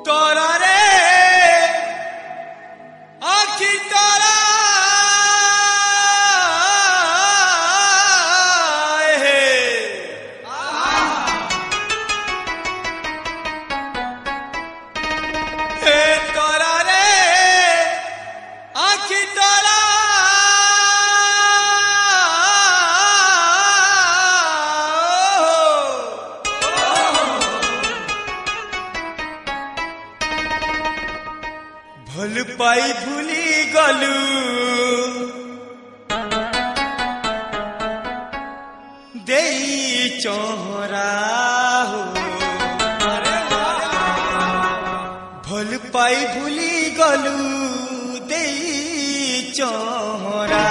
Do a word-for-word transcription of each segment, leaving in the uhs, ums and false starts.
तोरा रे आखी तोरा हे तोरा रे आखी तोरा भल पाई भूली गलू देई चोरा हो भल पाई भूली गलू देई चोरा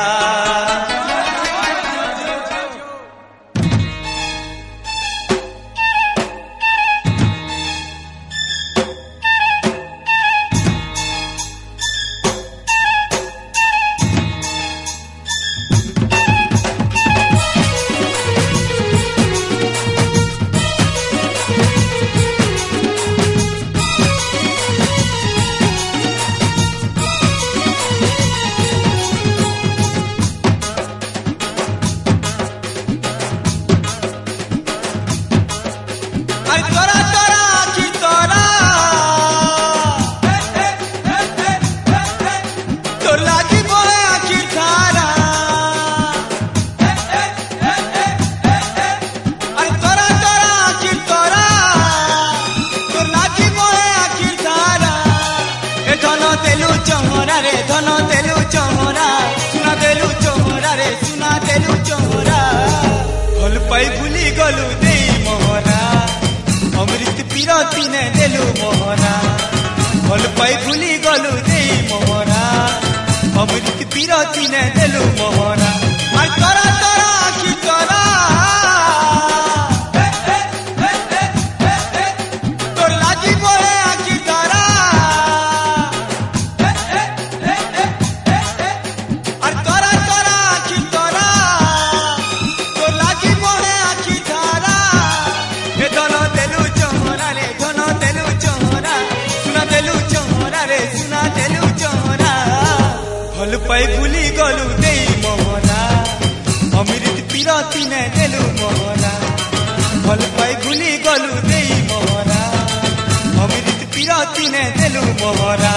चोरा रे धन देलु चोरा सुना देलु चोरा रे सुना देलु चोरा भल पाई भूली गलु देई मोहरा अमृत पीरती ने देलु मोहरा भल पाई भूली गलु देई मोहरा अमृत पीरती ने देलु मोहरा आर तोरा तोरा आखी तोरा तोर लागी बोले आखी तोरा भल पाई भूली गलु देई मोहरा अमृत पीरती ने देलु मोहरा भल पाई भूली गलु देई मोहरा अमृत पीरती ने देलु मोहरा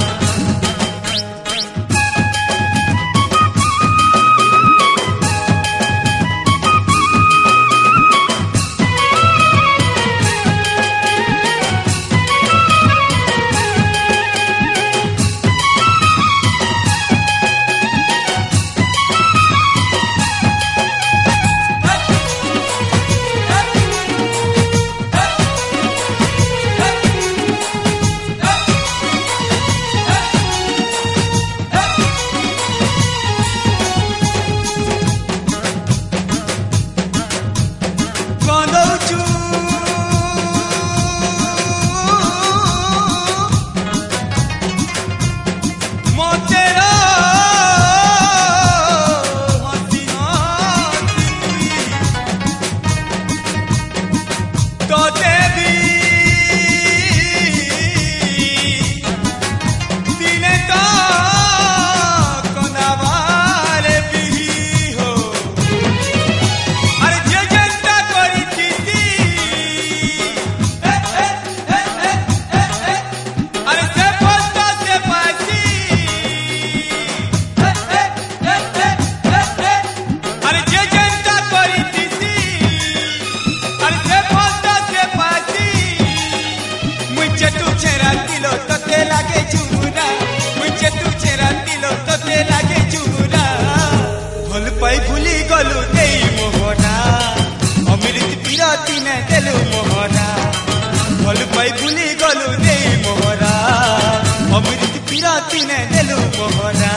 पाई भूली गलु देई मोहरा अमृत पीरती ने देलु मोहरा भल पाई भूली गलु देई मोहरा अमृत पीरती ने देलु मोहरा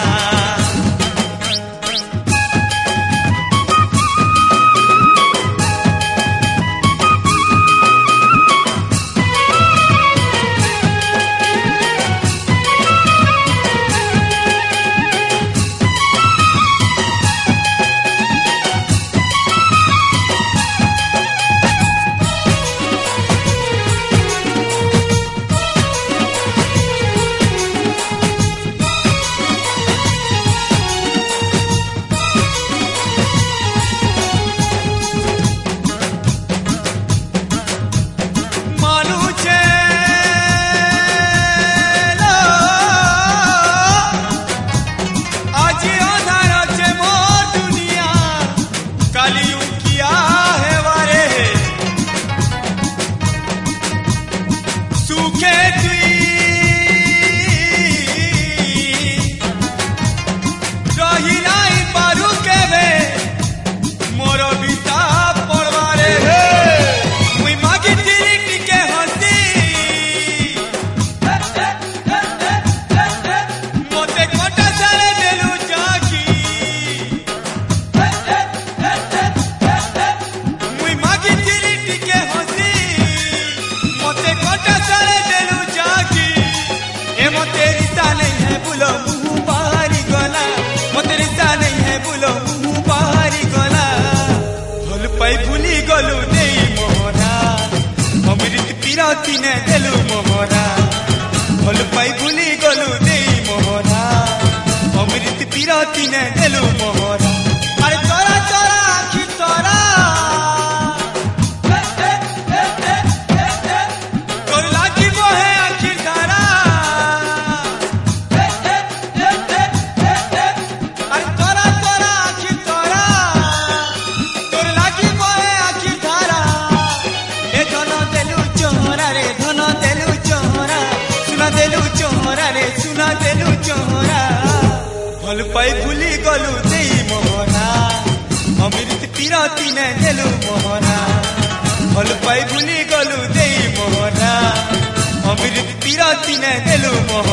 पिरती ने देलु मोहरा अरे तोरा तोरा आखि तोरा तोर लागी मोहे आखि तारा अरे तोरा तोरा आखि तोरा तोर लागी मोहे आखि तारा ए धन देलु चोरा रे धन देलु चोरा सुना देलु चोरा रे सुना देलु चोरा भल पाई भूली गलु देई मोहरा अमृत पिरती ने देलु मोहरा भल पाई भूली गलु देई मोहरा अमृत पिरती ने देलु मोहरा।